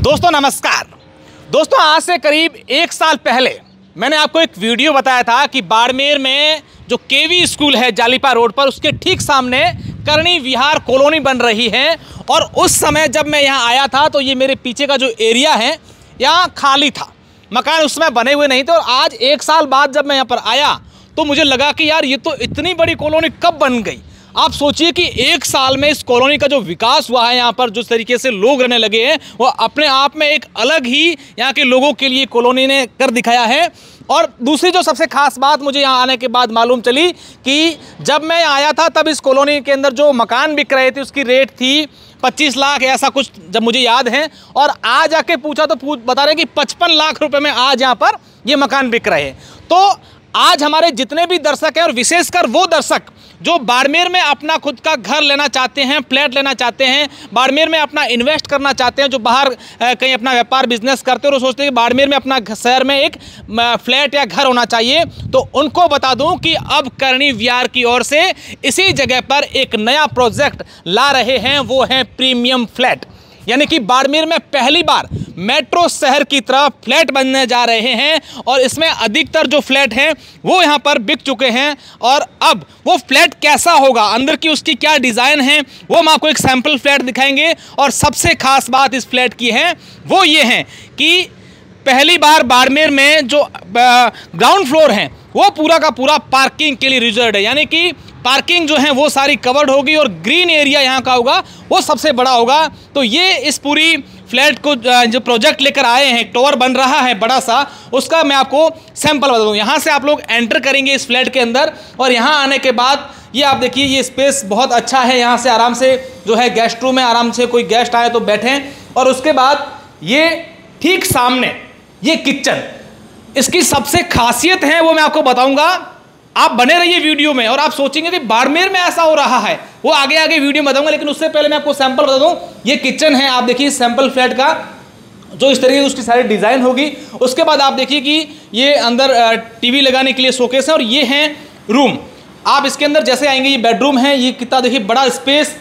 दोस्तों नमस्कार। दोस्तों आज से करीब एक साल पहले मैंने आपको एक वीडियो बताया था कि बाड़मेर में जो केवी स्कूल है जालीपा रोड पर, उसके ठीक सामने करणी विहार कॉलोनी बन रही है। और उस समय जब मैं यहाँ आया था तो ये मेरे पीछे का जो एरिया है यहाँ खाली था, मकान उस समय बने हुए नहीं थे। और आज एक साल बाद जब मैं यहाँ पर आया तो मुझे लगा कि यार ये तो इतनी बड़ी कॉलोनी कब बन गई। आप सोचिए कि एक साल में इस कॉलोनी का जो विकास हुआ है, यहाँ पर जिस तरीके से लोग रहने लगे हैं, वो अपने आप में एक अलग ही यहाँ के लोगों के लिए कॉलोनी ने कर दिखाया है। और दूसरी जो सबसे खास बात मुझे यहाँ आने के बाद मालूम चली कि जब मैं आया था तब इस कॉलोनी के अंदर जो मकान बिक रहे थे उसकी रेट थी 25 लाख ऐसा कुछ, जब मुझे याद है। और आज आके पूछा तो बता रहे कि 55 लाख रुपए में आज यहाँ पर ये मकान बिक रहे हैं। तो आज हमारे जितने भी दर्शक हैं और विशेषकर वो दर्शक जो बाड़मेर में अपना खुद का घर लेना चाहते हैं, फ्लैट लेना चाहते हैं, बाड़मेर में अपना इन्वेस्ट करना चाहते हैं, जो बाहर कहीं अपना व्यापार बिजनेस करते हैं और सोचते हैं कि बाड़मेर में अपना शहर में एक फ्लैट या घर होना चाहिए, तो उनको बता दूं कि अब करणी विहार की ओर से इसी जगह पर एक नया प्रोजेक्ट ला रहे हैं। वो है प्रीमियम फ्लैट, यानी कि बाड़मेर में पहली बार मेट्रो शहर की तरफ फ्लैट बनने जा रहे हैं। और इसमें अधिकतर जो फ्लैट हैं वो यहाँ पर बिक चुके हैं। और अब वो फ्लैट कैसा होगा, अंदर की उसकी क्या डिज़ाइन है, वो हम आपको एक सैंपल फ्लैट दिखाएंगे। और सबसे खास बात इस फ्लैट की है वो ये है कि पहली बार बाड़मेर में जो ग्राउंड फ्लोर है वो पूरा का पूरा पार्किंग के लिए रिजर्व है, यानी कि पार्किंग जो है वो सारी कवर्ड होगी और ग्रीन एरिया यहाँ का होगा वो सबसे बड़ा होगा। तो ये इस पूरी फ्लैट को जो प्रोजेक्ट लेकर आए हैं, टावर बन रहा है बड़ा सा, उसका मैं आपको सैंपल बता दूँ। यहाँ से आप लोग एंटर करेंगे इस फ्लैट के अंदर और यहाँ आने के बाद ये आप देखिए ये स्पेस बहुत अच्छा है। यहाँ से आराम से जो है गेस्ट रूम है, आराम से कोई गेस्ट आए तो बैठें। और उसके बाद ये ठीक सामने ये किचन, इसकी सबसे खासियत है वो मैं आपको बताऊंगा। आप बने रहिए वीडियो में और आप सोचेंगे कि बाड़मेर में ऐसा हो रहा है, वो आगे आगे वीडियो में बताऊंगा। लेकिन उससे पहले मैं आपको सैंपल बता दूं, ये किचन है, आप देखिए सैंपल फ्लैट का जो इस तरीके की उसकी सारी डिज़ाइन होगी। उसके बाद आप देखिए कि ये अंदर टीवी लगाने के लिए शोकेस है और ये है रूम। आप इसके अंदर जैसे आएंगे ये बेडरूम है, ये कितना देखिए बड़ा स्पेस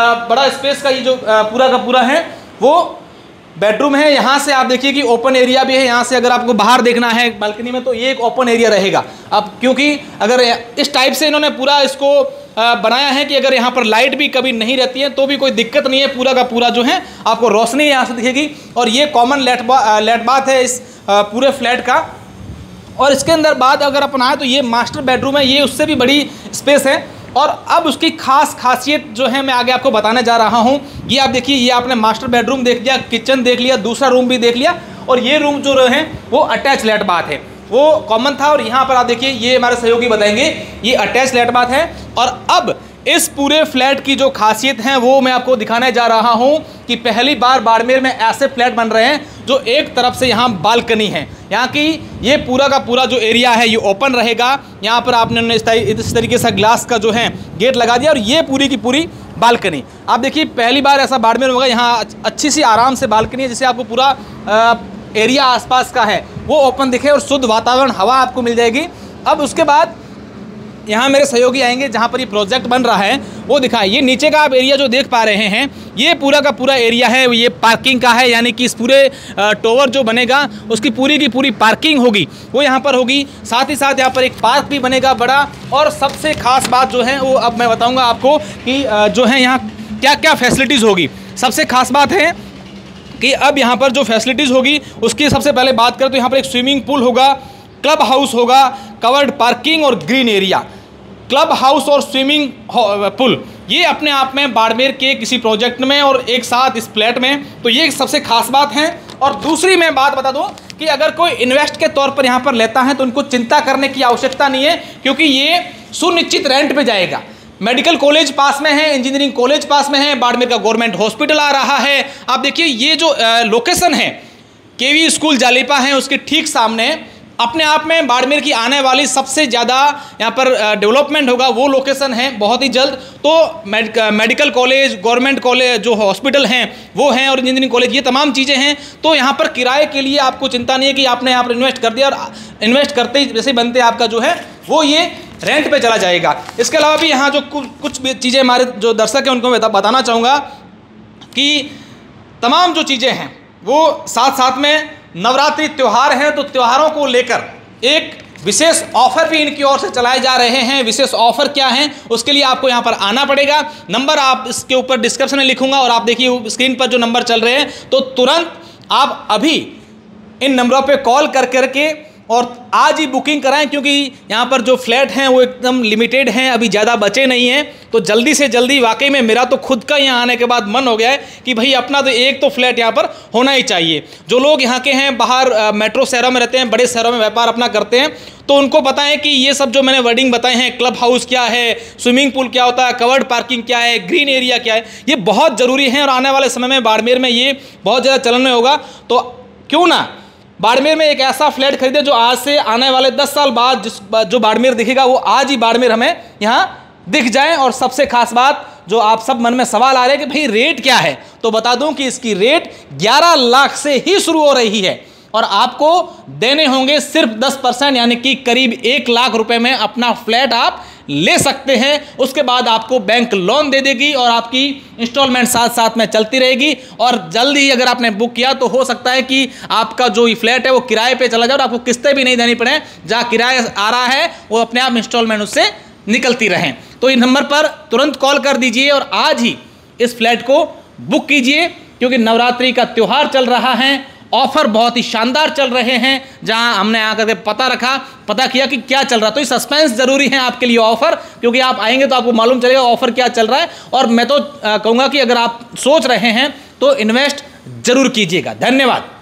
का ये जो पूरा का पूरा है वो बेडरूम है। यहाँ से आप देखिए कि ओपन एरिया भी है, यहाँ से अगर आपको बाहर देखना है बालकनी में तो ये एक ओपन एरिया रहेगा। अब क्योंकि अगर इस टाइप से इन्होंने पूरा इसको बनाया है कि अगर यहाँ पर लाइट भी कभी नहीं रहती है तो भी कोई दिक्कत नहीं है, पूरा का पूरा जो है आपको रोशनी यहाँ से दिखेगी। और ये कॉमन लेट बाथ है इस पूरे फ्लैट का। और इसके अंदर बात अगर अपन आए तो ये मास्टर बेडरूम है, ये उससे भी बड़ी स्पेस है। और अब उसकी खासियत जो है मैं आगे आपको बताने जा रहा हूँ। ये आप देखिए, ये आपने मास्टर बेडरूम देख लिया, किचन देख लिया, दूसरा रूम भी देख लिया। और ये रूम जो है वो अटैच लेट बाथ है, वो कॉमन था। और यहाँ पर आप देखिए ये हमारे सहयोगी बताएंगे ये अटैच लेट बाथ है। और अब इस पूरे फ्लैट की जो खासियत है वो मैं आपको दिखाने जा रहा हूँ कि पहली बार बाड़मेर में ऐसे फ्लैट बन रहे हैं जो एक तरफ से यहाँ बालकनी है। यहाँ की ये पूरा का पूरा जो एरिया है ये ओपन रहेगा। यहाँ पर आपने इस तरीके से ग्लास का जो है गेट लगा दिया और ये पूरी की पूरी बालकनी। आप देखिए पहली बार ऐसा बाड़मेर होगा, यहाँ अच्छी सी आराम से बालकनी है जिससे आपको पूरा एरिया आसपास का है वो ओपन दिखे और शुद्ध वातावरण हवा आपको मिल जाएगी। अब उसके बाद यहाँ मेरे सहयोगी आएंगे जहाँ पर ये प्रोजेक्ट बन रहा है वो दिखाएं। ये नीचे का आप एरिया जो देख पा रहे हैं ये पूरा का पूरा एरिया है, ये पार्किंग का है, यानी कि इस पूरे टावर जो बनेगा उसकी पूरी की पूरी पार्किंग होगी वो यहाँ पर होगी। साथ ही साथ यहाँ पर एक पार्क भी बनेगा बड़ा। और सबसे खास बात जो है वो अब मैं बताऊँगा आपको कि जो है यहाँ क्या क्या फैसिलिटीज़ होगी। सबसे खास बात है कि अब यहाँ पर जो फैसिलिटीज़ होगी उसकी सबसे पहले बात करें तो यहाँ पर एक स्विमिंग पूल होगा, क्लब हाउस होगा, कवर्ड पार्किंग और ग्रीन एरिया। क्लब हाउस और स्विमिंग पूल ये अपने आप में बाड़मेर के किसी प्रोजेक्ट में और एक साथ इस फ्लैट में, तो ये सबसे खास बात है। और दूसरी मैं बात बता दूं कि अगर कोई इन्वेस्ट के तौर पर यहाँ पर लेता है तो उनको चिंता करने की आवश्यकता नहीं है, क्योंकि ये सुनिश्चित रेंट पे जाएगा। मेडिकल कॉलेज पास में है, इंजीनियरिंग कॉलेज पास में है, बाड़मेर का गवर्नमेंट हॉस्पिटल आ रहा है। आप देखिए ये जो लोकेशन है केवी स्कूल जालीपा है उसके ठीक सामने अपने आप में बाड़मेर की आने वाली सबसे ज़्यादा यहाँ पर डेवलपमेंट होगा वो लोकेशन है बहुत ही जल्द। तो मेडिकल कॉलेज, गवर्नमेंट कॉलेज जो हॉस्पिटल हैं वो हैं और इंजीनियरिंग कॉलेज, ये तमाम चीज़ें हैं। तो यहाँ पर किराए के लिए आपको चिंता नहीं है कि आपने यहाँ पर इन्वेस्ट कर दिया और इन्वेस्ट करते ही जैसे बनते आपका जो है वो ये रेंट पे चला जाएगा। इसके अलावा भी यहाँ जो कुछ चीज़ें हमारे जो दर्शक हैं उनको मैं बताना चाहूँगा कि तमाम जो चीज़ें हैं वो साथ साथ में नवरात्रि त्यौहार हैं, तो त्योहारों को लेकर एक विशेष ऑफर भी इनकी ओर से चलाए जा रहे हैं। विशेष ऑफर क्या हैं, उसके लिए आपको यहाँ पर आना पड़ेगा। नंबर आप इसके ऊपर डिस्क्रिप्शन में लिखूंगा और आप देखिए स्क्रीन पर जो नंबर चल रहे हैं, तो तुरंत आप अभी इन नंबरों पे कॉल कर करके और आज ही बुकिंग कराएं, क्योंकि यहाँ पर जो फ्लैट हैं वो एकदम लिमिटेड हैं, अभी ज़्यादा बचे नहीं हैं। तो जल्दी से जल्दी, वाकई में मेरा तो खुद का यहाँ आने के बाद मन हो गया है कि भाई अपना तो एक तो फ्लैट यहाँ पर होना ही चाहिए। जो लोग यहाँ के हैं, बाहर मेट्रो शहरों में रहते हैं, बड़े शहरों में व्यापार अपना करते हैं, तो उनको बताएं कि ये सब जो मैंने वर्डिंग बताए हैं, क्लब हाउस क्या है, स्विमिंग पूल क्या होता है, कवर्ड पार्किंग क्या है, ग्रीन एरिया क्या है, ये बहुत ज़रूरी है। और आने वाले समय में बाड़मेर में ये बहुत ज़्यादा चलन में होगा। तो क्यों ना बाड़मेर में एक ऐसा फ्लैट खरीदे जो आज से आने वाले 10 साल बाद जो बाड़मेर दिखेगा वो आज ही बाड़मेर हमें यहाँ दिख जाए। और सबसे खास बात, जो आप सब मन में सवाल आ रहे हैं कि भाई रेट क्या है, तो बता दूं कि इसकी रेट 11 लाख से ही शुरू हो रही है और आपको देने होंगे सिर्फ 10%, यानी कि करीब 1 लाख रुपए में अपना फ्लैट आप ले सकते हैं। उसके बाद आपको बैंक लोन दे देगी और आपकी इंस्टॉलमेंट साथ साथ में चलती रहेगी। और जल्दी ही अगर आपने बुक किया तो हो सकता है कि आपका जो ये फ्लैट है वो किराए पे चला जाए और आपको किस्तें भी नहीं देनी पड़े। जहाँ किराया आ रहा है वो अपने आप इंस्टॉलमेंट उससे निकलती रहें। तो इस नंबर पर तुरंत कॉल कर दीजिए और आज ही इस फ्लैट को बुक कीजिए, क्योंकि नवरात्रि का त्यौहार चल रहा है, ऑफर बहुत ही शानदार चल रहे हैं। जहां हमने आकर के पता किया कि क्या चल रहा है, तो ये सस्पेंस जरूरी है आपके लिए ऑफर, क्योंकि आप आएंगे तो आपको मालूम चलेगा ऑफर क्या चल रहा है। और मैं तो कहूँगा कि अगर आप सोच रहे हैं तो इन्वेस्ट जरूर कीजिएगा। धन्यवाद।